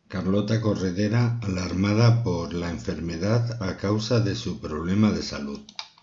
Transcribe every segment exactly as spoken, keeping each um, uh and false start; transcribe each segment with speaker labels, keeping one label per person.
Speaker 1: Carlota Corredera alarmada por la enfermedad a causa de su problema de salud.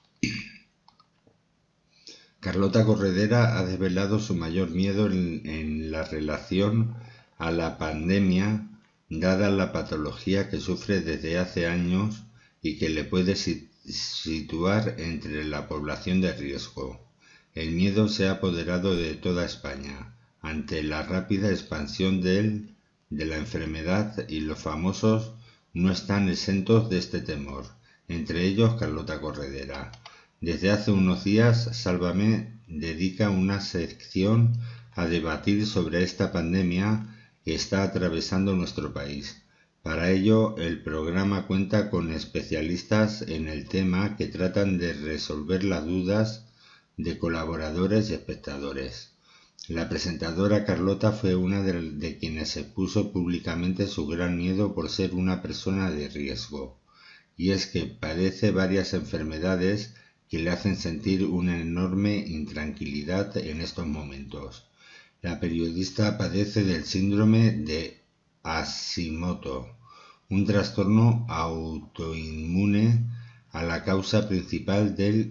Speaker 1: Carlota Corredera ha desvelado su mayor miedo en, en la relación a la pandemia, dada la patología que sufre desde hace años y que le puede situar entre la población de riesgo. El miedo se ha apoderado de toda España ante la rápida expansión de él de la enfermedad, y los famosos no están exentos de este temor, entre ellos Carlota Corredera. Desde hace unos días, Sálvame dedica una sección a debatir sobre esta pandemia que está atravesando nuestro país. Para ello, el programa cuenta con especialistas en el tema que tratan de resolver las dudas de colaboradores y espectadores. La presentadora Carlota fue una de, de quienes expuso públicamente su gran miedo por ser una persona de riesgo, y es que padece varias enfermedades que le hacen sentir una enorme intranquilidad en estos momentos. La periodista padece del síndrome de Hashimoto, un trastorno autoinmune a la causa principal del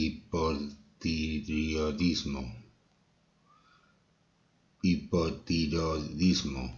Speaker 1: hipotiroidismo. hipotiroidismo,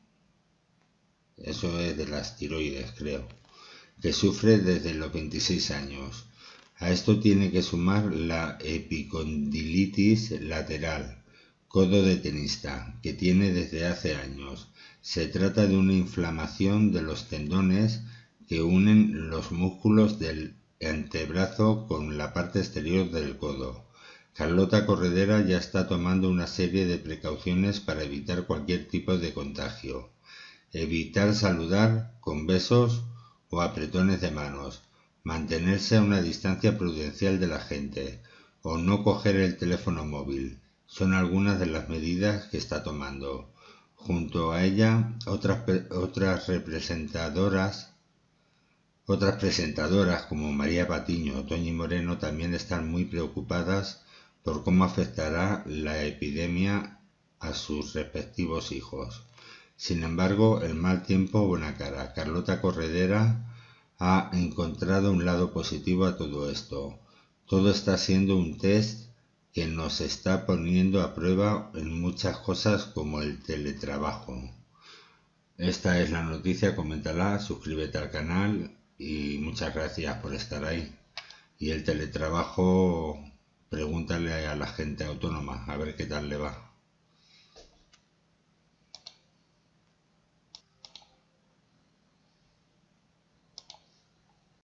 Speaker 1: eso es de las tiroides, creo, que sufre desde los veintiséis años. A esto tiene que sumar la epicondilitis lateral, codo de tenista, que tiene desde hace años. Se trata de una inflamación de los tendones que unen los músculos del antebrazo con la parte exterior del codo. Carlota Corredera ya está tomando una serie de precauciones para evitar cualquier tipo de contagio. Evitar saludar con besos o apretones de manos, mantenerse a una distancia prudencial de la gente o no coger el teléfono móvil. Son algunas de las medidas que está tomando. Junto a ella, otras, otras representadoras Otras presentadoras como María Patiño o Toñi Moreno también están muy preocupadas por cómo afectará la epidemia a sus respectivos hijos. Sin embargo, el mal tiempo buena cara. Carlota Corredera ha encontrado un lado positivo a todo esto. Todo está siendo un test que nos está poniendo a prueba en muchas cosas como el teletrabajo. Esta es la noticia, coméntala, suscríbete al canal y muchas gracias por estar ahí. Y el teletrabajo, pregúntale a la gente autónoma a ver qué tal le va.